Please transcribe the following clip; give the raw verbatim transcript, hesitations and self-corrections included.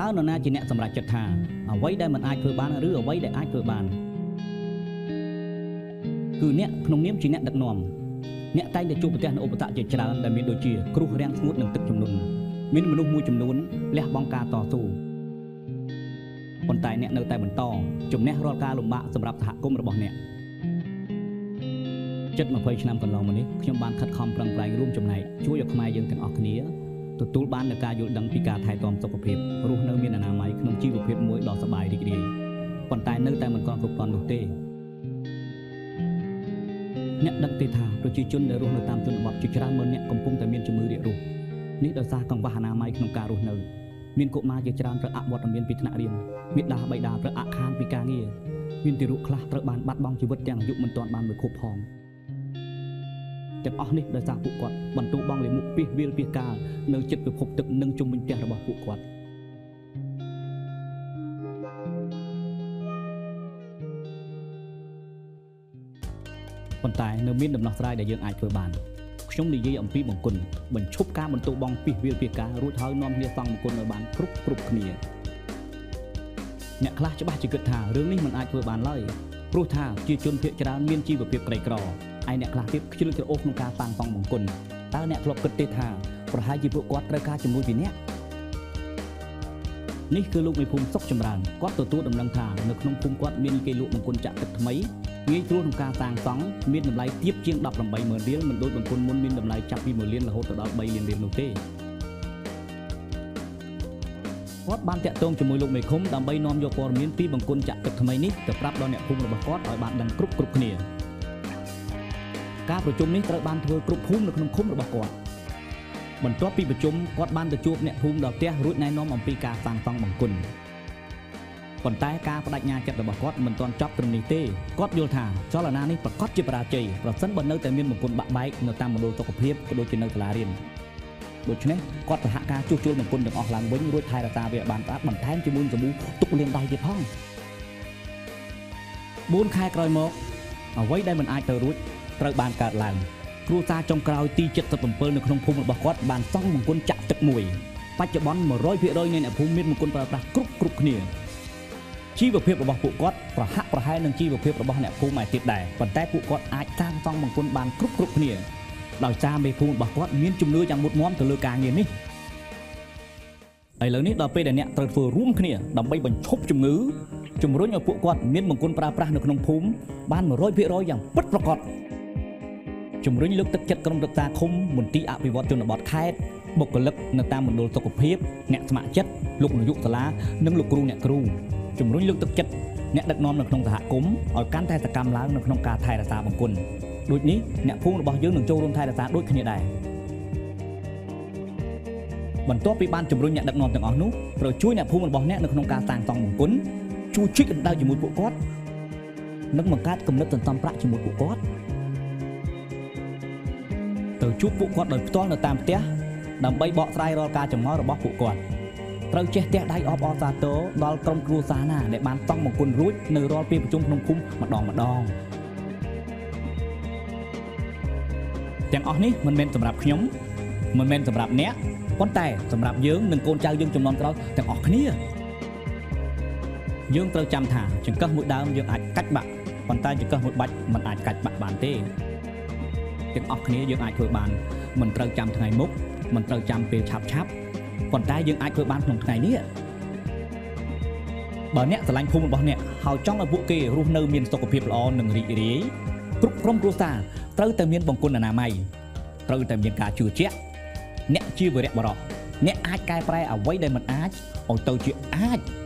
តើនរណាជាអ្នកសម្រេចចិត្តថាអ្វីដែលមិនអាចធ្វើបានឬអ្វីដែលអាចធ្វើបានគឺអ្នកក្នុងនាមជាអ្នកដឹកនាំអ្នកតែងតែជួបប្រទះនូវឧបសគ្គជាច្រើនដែលមានដូចជាគ្រោះរាំងស្ងួតនិងទឹកជំនន់មានមនុស្សមួយចំនួនលះបង់ការតស៊ូប៉ុន្តែអ្នកនៅតែបន្តជំនះរាល់ការលំបាកសម្រាប់សហគមន៍របស់អ្នកជិតยี่สิบឆ្នាំកន្លងមកនេះខ្ញុំបានខិតខំប្រឹងប្រែងរួមចំណែកជួយឲ្យខ្មែរយើងទាំងអស់គ្នាទទួលបាននូវការយល់ដឹងពីការថែទាំសុខភាពរស់នៅមានអនាម័យក្នុងជីវភាពមួយដ៏សប្បាយរីករាយប៉ុន្តែនៅតែមិនទាន់គ្រប់គ្រាន់នោះទេអ្នកដឹងទេថាប្រជាជនដែលរស់នៅតាមជនបទជាច្រើនម៉ឺនអ្នកកំពុងតែមានជំងឺរាគរូសនេះដោយសារកង្វះអនាម័យក្នុងការរស់នៅមានកុមារជាច្រើនត្រូវអវត្តមានពីថ្នាក់រៀនមាតាបិតាត្រូវអាក់ខានពីការងារមានទារកខ្លះត្រូវបានបាត់បង់ជីវិតទាំងអាយុមិនទាន់បានមួយខួបផងទាំងអស់នេះដោយសារពួកគាត់បន្ទូបងលេមុខពីវាលពីកាលនៅចិត្តពិភពទឹកនិងជុំវិញផ្ទះរបស់ពួកគាត់ប៉ុន្តែនៅមានដំណោះស្រាយដែលយើងអាចធ្វើបានខ្ញុំនិយាយអំពីបង្គន់បញ្ឈប់ការបន្ទូបងពីវាលពីកាលរួចហើយនាំគ្នាសង់បង្គន់ឲ្យបានគ្រប់គ្រប់គ្នាអ្នកខ្លះច្បាស់ជាគិតថារឿងនេះមិនអាចធ្វើបានឡើយព្រោះថាជាជនភាគច្រើនមានជីវភាពក្រីក្រឯអ្នកខ្លះទៀតខ្ជិលច្រអូសក្នុងការសាងសង់បង្គន់តើអ្នកធ្លាប់គិតទេថាប្រហែលជាពួកគាត់ត្រូវការជំនួយពីអ្នកនេះគឺលោកមេភូមិសុកចម្រើនគាត់ទទួលដំណឹងថានៅក្នុងភូមិគាត់មានគេលក់បង្គន់ចាក់ទឹកថ្មីងាយស្រួលក្នុងការសាងសង់មានតម្លៃទាបជាងដប់ប្រាំបីម៉ឺនរៀលមិនដូចបង្គន់មុនមានតម្លៃចាប់ពីមួយលានរហូតដល់បីលានរៀលនោះទេគាត់បានតាក់ទងជាមួយលោកមេឃុំដើម្បីនាំយកព័ត៌មានពីបង្គន់ចាក់ទឹកថ្មីនេះទៅប្រាប់ដល់អ្នកភូមិរបស់គាត់ឲ្យបានដឹងគ្រប់គ្រប់គ្នាការប្រជុំនេះត្រូវបានធ្វើគ្រប់ភូមិនៅក្នុងឃុំរបស់គាត់បន្ទាប់ពីប្រជុំគាត់បានទៅជួបអ្នកភូមិដល់ផ្ទះរួចណែនាំអំពីការសាងសង់បង្គន់ប៉ុន្តែការបដិញ្ញាចិត្តរបស់គាត់មិនទាន់ចប់ត្រឹមនេះទេគាត់យល់ថាចលនានេះប្រកាសជាបរាជ័យប្រសិនបើនៅតែមានបង្គន់បាក់បែកនៅតាមមណ្ឌលសុខភាពក៏ដូចជានៅសាលារៀនដូច្នេះគាត់សហការជួសជុលបង្គន់ទាំងអស់ឡើងវិញរួចថែរក្សាវាបានស្អាតបន្ថែមជាមួយសាប៊ូទុកលាងដៃទៀតផងបួនខែក្រោយមកអ្វីដែលមិនអាចទៅរួចត្រូវបានកើតឡើងគ្រួសារចុងក្រោយទីเจ็ดสิบเจ็ดនៅក្នុងភូមិរបស់គាត់បានសង់បង្គន់ចាក់ទឹកមួយបច្ចុប្បន្នmột trămភាគរយនៃអ្នកភូមិមានបង្គន់ប្រើប្រាស់គ្រប់គ្រប់គ្នាជីវភាពរបស់ពួកគាត់ប្រហាក់ប្រហែលនឹងជីវភាពរបស់អ្នកភូមិឯទៀតដែរប៉ុន្តែពួកគាត់អាចសាងសង់បង្គន់បានគ្រប់គ្រប់គ្នាដោយសារមេភូមិរបស់គាត់មានជំនឿយ៉ាងមុតមាំទៅលើការងារនេះឥឡូវនេះដល់ពេលដែលអ្នកត្រូវធ្វើរួមគ្នាដើម្បីបញ្ឈប់ជំងឺជំរុញឲ្យពួកគាត់មានបង្គន់ប្រើប្រាស់នៅក្នុងភូមិបានmột trămភាគរយយ៉ាងពិតប្រាកដជំរុញលើកទឹកចិត្តក្រុមប្រឹក្សាឃុំមន្ទីរអភិវឌ្ឍជនបទខេត្តបុគ្គលិកនៅតាមមណ្ឌលសុខភាពអ្នកស្ម័គ្រចិត្តលោកនាយកសាលានិងលោកគ្រូអ្នកគ្រូជំរុញលើកទឹកចិត្តអ្នកដឹកនាំនៅក្នុងសហគមន៍ឲ្យកាន់តែសកម្មឡើងនៅក្នុងការថែរក្សាបង្គន់ដូចនេះអ្នកភូមិរបស់យើងនឹងចូលរួមថែរក្សាដូចគ្នាដែរបន្ទាប់ពីបានជំរុញអ្នកដឹកនាំទាំងអស់នោះត្រូវជួយអ្នកភូមិរបស់អ្នកនៅក្នុងការសាងសង់បង្គន់ជួយជួយកម្ដៅជាមួយពួកគាត់និងបង្កើតគំនិតសន្សំប្រាក់ជាមួយពួកគាត់ទៅជួបពួកគាត់ដោយផ្ទាល់នៅតាមផ្ទះដើម្បីបកស្រាយរាល់ការចម្ងល់របស់ពួកគាត់ត្រូវចេះទះដៃអបអរសាទរដល់ក្រុមគ្រួសារណាដែលបានសង់បង្គន់រួចនៅរាល់ពេលប្រជុំក្នុងភូមិម្ដងម្ដងទាំងអស់នេះមិនមែនសម្រាប់ខ្ញុំមិនមែនសម្រាប់អ្នកប៉ុន្តែសម្រាប់យើងនិងកូនចៅយើងចំនួនក្រោយទាំងអស់គ្នាយើងត្រូវចាំថាចង្កឹះមួយដើមយើងអាចកាច់បាក់ប៉ុន្តែចង្កឹះមួយបាច់មិនអាចកាច់បាក់បានទេទាំងអស់គ្នាយើងអាចធ្វើបានមិនត្រូវចាំថ្ងៃមុខមិនត្រូវចាំពេលឆាប់ឆាប់ប៉ុន្តែយើងអាចធ្វើបានក្នុងថ្ងៃនេះបើអ្នកស្រឡាញ់ភូមិរបស់អ្នកហើយចង់ឲ្យពួកគេរស់នៅមានសុខភាពល្អនិងរីករាយគ្រប់ក្រុមគ្រួសារត្រូវតែមានបង្គន់អនាម័យត្រូវតែមានការជឿជាក់អ្នកជាវីរៈបុរសអ្នកអាចកែប្រែអ្វីដែលមិនអាចឲ្យទៅជាអាច